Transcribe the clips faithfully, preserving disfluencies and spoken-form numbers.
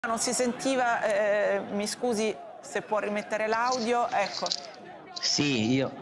Non si sentiva, eh, mi scusi se può rimettere l'audio, ecco. Sì, io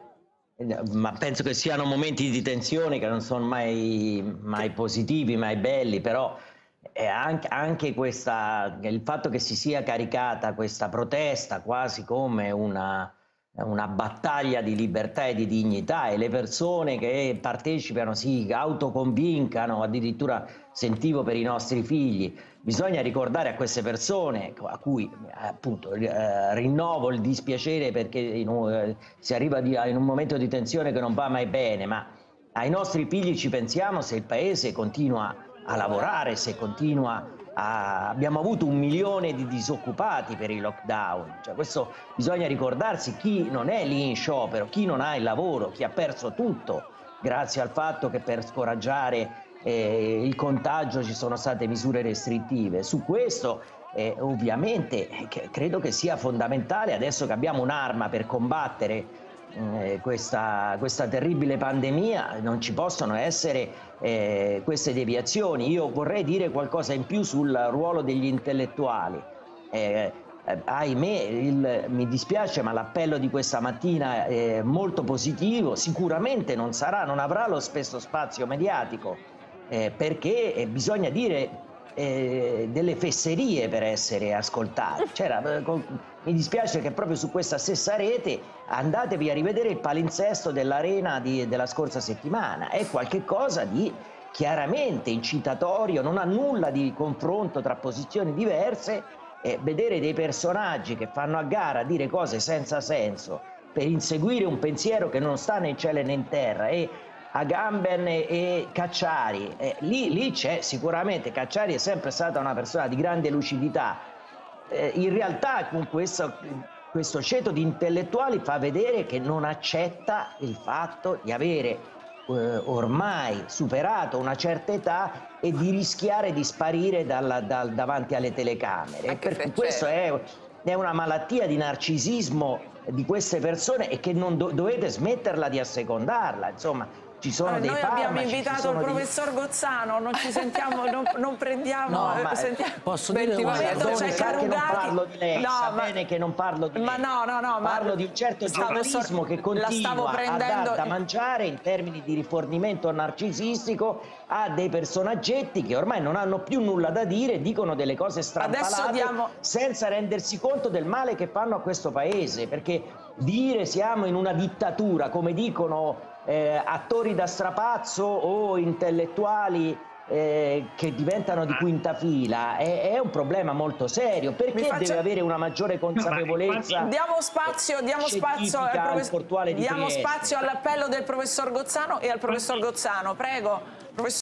ma penso che siano momenti di tensione che non sono mai, mai positivi, mai belli, però è anche, anche questa, il fatto che si sia caricata questa protesta quasi come una, una battaglia di libertà e di dignità, e le persone che partecipano si autoconvincano, addirittura sentivo per i nostri figli. Bisogna ricordare a queste persone, a cui appunto eh, rinnovo il dispiacere perché in un, eh, si arriva di, in un momento di tensione che non va mai bene, ma ai nostri figli ci pensiamo se il Paese continua a lavorare, se continua a... Abbiamo avuto un milione di disoccupati per il lockdown, cioè questo bisogna ricordarsi, chi non è lì in sciopero, chi non ha il lavoro, chi ha perso tutto grazie al fatto che per scoraggiare eh, il contagio ci sono state misure restrittive. Su questo eh, ovviamente eh, credo che sia fondamentale, adesso che abbiamo un'arma per combattere eh, questa, questa terribile pandemia, non ci possono essere eh, queste deviazioni. Io vorrei dire qualcosa in più sul ruolo degli intellettuali. Eh, Eh, ahimè, il, mi dispiace, ma l'appello di questa mattina è molto positivo, sicuramente non sarà, non avrà lo stesso spazio mediatico, eh, perché eh, bisogna dire eh, delle fesserie per essere ascoltati. C'era, con, mi dispiace che proprio su questa stessa rete andatevi a rivedere il palinsesto dell'Arena di, della scorsa settimana, è qualcosa di chiaramente incitatorio, non ha nulla di confronto tra posizioni diverse. E vedere dei personaggi che fanno a gara a dire cose senza senso per inseguire un pensiero che non sta né in cielo né in terra, e Agamben e, e Cacciari, eh, lì, lì c'è sicuramente, Cacciari è sempre stata una persona di grande lucidità, eh, in realtà con questo, questo ceto di intellettuali fa vedere che non accetta il fatto di avere Eh, ormai superato una certa età e di rischiare di sparire dalla, dal, davanti alle telecamere. Per questo è, è una malattia di narcisismo di queste persone e che non do, dovete smetterla di assecondarla. Insomma, ci sono allora, dei noi farmaci, abbiamo invitato il professor dei... Gozzano, non ci sentiamo, non, non prendiamo. No, ma sentiamo... posso dire una cosa? Sa che non parlo di lei, no, sa ma... bene che non parlo di ma lei. no, no, no, parlo ma... di un certo giornalismo che continua prendendo... a dar da mangiare in termini di rifornimento narcisistico a dei personaggetti che ormai non hanno più nulla da dire, dicono delle cose strampalate diamo... senza rendersi conto del male che fanno a questo paese, perché dire siamo in una dittatura, come dicono eh, attori da strapazzo o intellettuali eh, che diventano di quinta fila, è, è un problema molto serio. Perché faccio... deve avere una maggiore consapevolezza? Diamo spazio, diamo spazio, al professor... diamo spazio all'appello del professor Gozzano e al professor Gozzano, prego. Professor...